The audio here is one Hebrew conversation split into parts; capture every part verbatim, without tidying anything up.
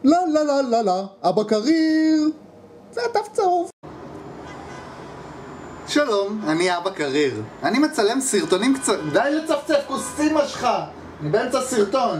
לא, לא, לא, לא, לא, אבא קריר. זה דף צהוב. שלום, אני אבא קריר. אני מצלם סרטונים קצרים. די לצפצף, כוס אמא שלך. אני באמצע סרטון.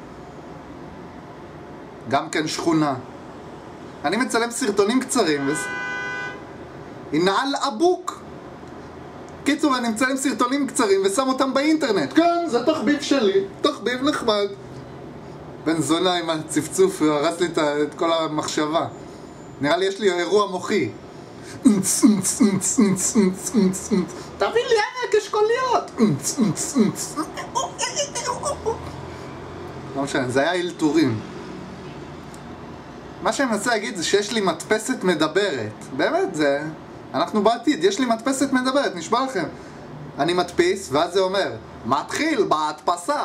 גם כן שכונה. אני מצלם סרטונים קצרים. וס... אינעל אבוק. קיצור, אני מצלם סרטונים קצרים ושם אותם באינטרנט. כן, זה תחביב שלי. תחביב נחמד. בן זונה עם הצפצוף, הוא הרס לי את כל המחשבה. נראה לי יש לי אירוע מוחי. תביא לי ערק אשכוליות. לא משנה, זה היה אלתורים. מה שאני מנסה להגיד זה שיש לי מדפסת מדברת. באמת, זה... אנחנו בעתיד, יש לי מדפסת מדברת, נשבע לכם. אני מדפיס, ואז זה אומר מתחיל בהדפסה.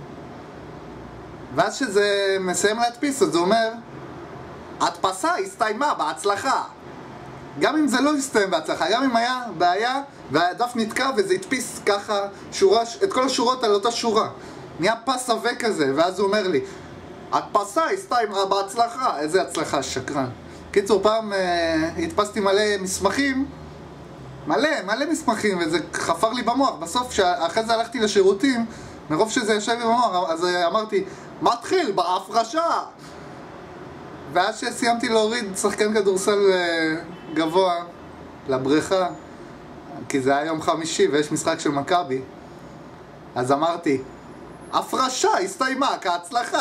ואז שזה מסיים להדפיס, אז זה אומר הדפסה הסתיימה בהצלחה. גם אם זה לא הסתיים בהצלחה, גם אם היה בעיה והדף נתקע וזה הדפיס ככה שורה, את כל השורות על אותה שורה, נהיה פס עבה כזה, ואז הוא אומר לי הדפסה הסתיימה בהצלחה. איזה הצלחה, שקרן. קיצור, פעם אה, הדפסתי מלא מסמכים, מלא, מלא מסמכים, וזה חפר לי במוח. בסוף, אחרי זה הלכתי לשירותים, מרוב שזה יושב לי במוח, אז אמרתי מתחיל בהפרשה. ואז שסיימתי להוריד שחקן כדורסל גבוה לבריכה, כי זה היה יום חמישי ויש משחק של מכבי, אז אמרתי הפרשה הסתיימה כהצלחה.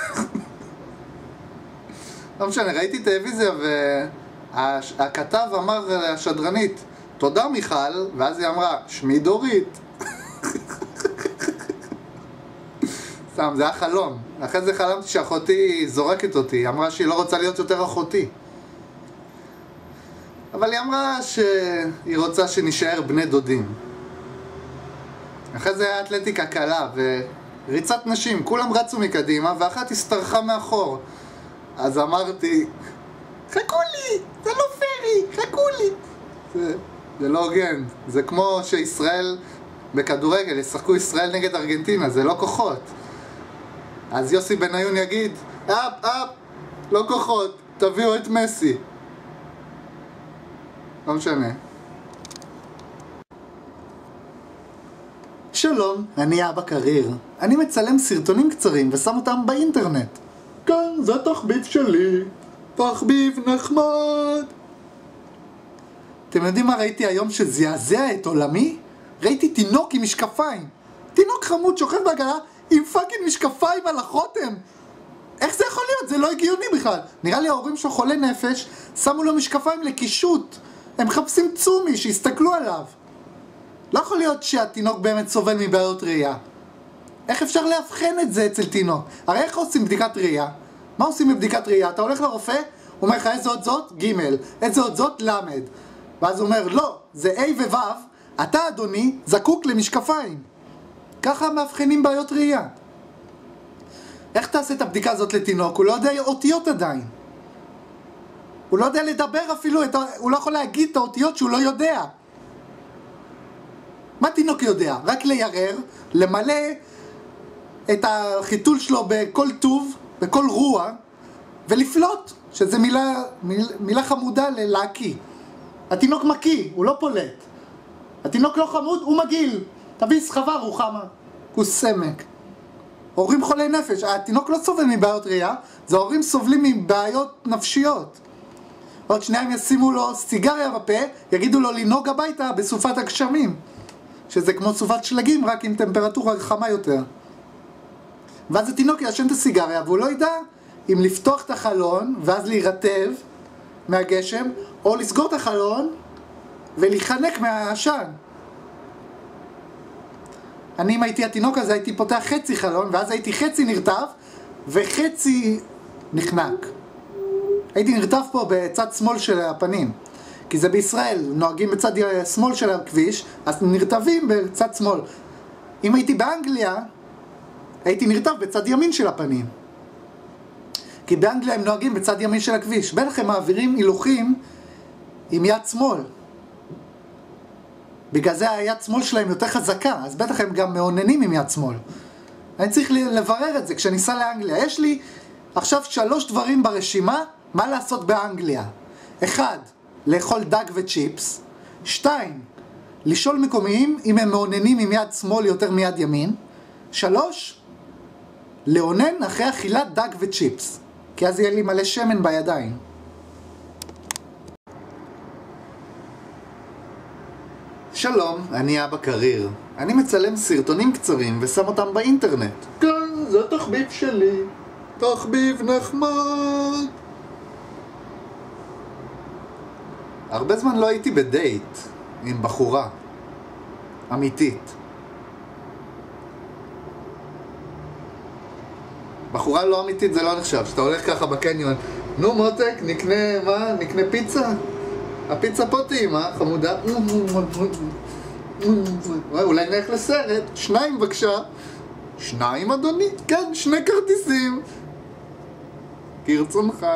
לא משנה, ראיתי טלוויזיה והכתב אמר לשדרנית תודה מיכל, ואז היא אמרה שמי דורית. סתם, זה היה חלום. אחרי זה חלמתי שאחותי זורקת אותי. היא אמרה שהיא לא רוצה להיות יותר אחותי, אבל היא אמרה שהיא רוצה שנשאר בני דודים. אחרי זה היה אתלטיקה קלה וריצת נשים, כולם רצו מקדימה ואחת הסתרחה מאחור. אז אמרתי חכו לי, זה לא פרי, חכו לי. זה, זה לא הוגן. זה כמו שישראל בכדורגל ישחקו ישראל נגד ארגנטינה, זה לא כוחות. אז יוסי בניון יגיד אפ אפ, לא כוחות, תביאו את מסי. לא משנה. שלום, אני אבא קריר. אני מצלם סרטונים קצרים ושם אותם באינטרנט. כן, זה תחביב שלי. תחביב נחמד. אתם יודעים מה ראיתי היום שזעזע את עולמי? ראיתי תינוק עם משקפיים. תינוק חמוד שוכב בעגלה עם פאקינג משקפיים על החותם. איך זה יכול להיות? זה לא הגיוני בכלל. נראה לי ההורים שלו חולי נפש, שמו לו משקפיים לקישוט. הם מחפשים צומי, שיסתכלו עליו. לא יכול להיות שהתינוק באמת סובל מבעיות ראייה. איך אפשר להבחן את זה אצל תינוק? הרי איך עושים בדיקת ראייה? מה עושים בבדיקת ראייה? אתה הולך לרופא, הוא אומר לך איזה עוד זאת? ג', איזה עוד זאת? למד. ואז הוא אומר לא, זה A ו-W, אתה אדוני זקוק למשקפיים. ככה מאבחנים בעיות ראייה. איך תעשה את הבדיקה הזאת לתינוק? הוא לא יודע אותיות עדיין. הוא לא יודע לדבר אפילו, את ה... הוא לא יכול להגיד את האותיות שהוא לא יודע. מה תינוק יודע? רק לירר, למלא את החיתול שלו בכל טוב, בכל רוע, ולפלוט, שזה מילה, מילה, מילה חמודה ללהקיא. התינוק מקיא, הוא לא פולט. התינוק לא חמוד, הוא מגעיל. תביא סחבה רוחמה. כוס סמק. הורים חולי נפש. התינוק לא סובל מבעיות ראייה, זה ההורים סובלים מבעיות נפשיות. עוד שניים ישימו לו סיגריה בפה, יגידו לו לנהוג הביתה בסופת הגשמים, שזה כמו סופת שלגים, רק עם טמפרטורה חמה יותר. ואז התינוק ישן את הסיגריה, והוא לא ידע אם לפתוח את החלון ואז להירטב מהגשם, או לסגור את החלון ולהיחנק מהעשן. אני אם הייתי התינוק הזה הייתי פותח חצי חלון, ואז הייתי חצי נרטב וחצי נחנק. הייתי נרטב פה בצד שמאל של הפנים, כי זה בישראל, נוהגים בצד שמאל של הכביש, אז נרטבים בצד שמאל. אם הייתי באנגליה הייתי נרטב בצד ימין של הפנים, כי באנגליה הם נוהגים בצד ימין של הכביש. בטח הם מעבירים הילוכים עם יד שמאל, בגלל זה היד שמאל שלהם יותר חזקה, אז בטח הם גם מעוננים עם יד שמאל. אני צריך לברר את זה כשאני אסע לאנגליה. יש לי עכשיו שלוש דברים ברשימה, מה לעשות באנגליה. אחד, לאכול דג וצ'יפס. שתיים, לשאול מקומיים אם הם מעוננים עם יד שמאל יותר מיד ימין. שלוש, לעונן אחרי אכילת דג וצ'יפס, כי אז יהיה לי מלא שמן בידיים. שלום, אני אבא קריר. אני מצלם סרטונים קצרים ושם אותם באינטרנט. כן, זה תחביב שלי. תחביב נחמד. הרבה זמן לא הייתי בדייט עם בחורה אמיתית. בחורה לא אמיתית זה לא נחשב, שאתה הולך ככה בקניון, נו מותק, נקנה, מה? נקנה פיצה? הפיצה פה טעימה, חמודה. אולי נלך לסרט, שניים בבקשה. שניים אדוני? כן, שני כרטיסים. כרצונך.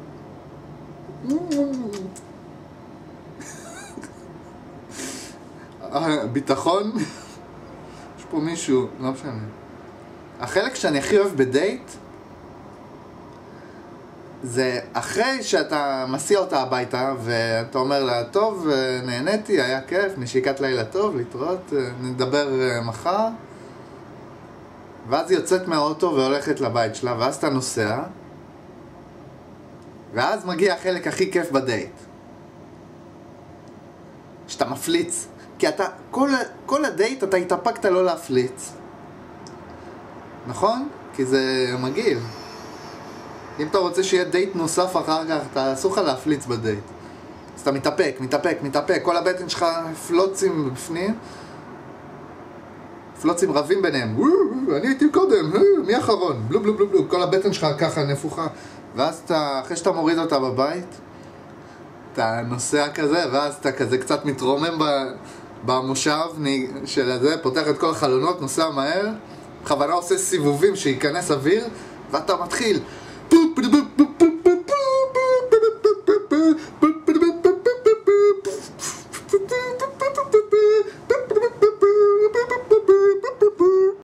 ביטחון? יש פה מישהו, לא משנה. החלק שאני הכי אוהב בדייט זה אחרי שאתה מסיע אותה הביתה ואתה אומר לה, טוב, נהניתי, היה כיף, נשיקת לילה טוב, להתראות, נדבר מחר. ואז היא יוצאת מהאוטו והולכת לבית שלה, ואז אתה נוסע, ואז מגיע החלק הכי כיף בדייט, שאתה מפליץ, כי אתה, כל, כל הדייט אתה התאפקת לא להפליץ, נכון? כי זה מגעיל. אם אתה רוצה שיהיה דייט נוסף אחר כך, אתה אסור לך להפליץ בדייט. אז אתה מתאפק, מתאפק, מתאפק, כל הבטן שלך פלוצים בפנים, פלוצים רבים ביניהם, אני הייתי קודם, מי אחרון? בלו בלו בלו בלו, כל הבטן שלך ככה נפוחה. ואז אתה, אחרי שאתה מוריד אותה בבית, אתה נוסע כזה, ואז אתה כזה קצת מתרומם במושב של הזה, פותח את כל החלונות, נוסע מהר, בכוונה עושה סיבובים שייכנס אוויר, ואתה מתחיל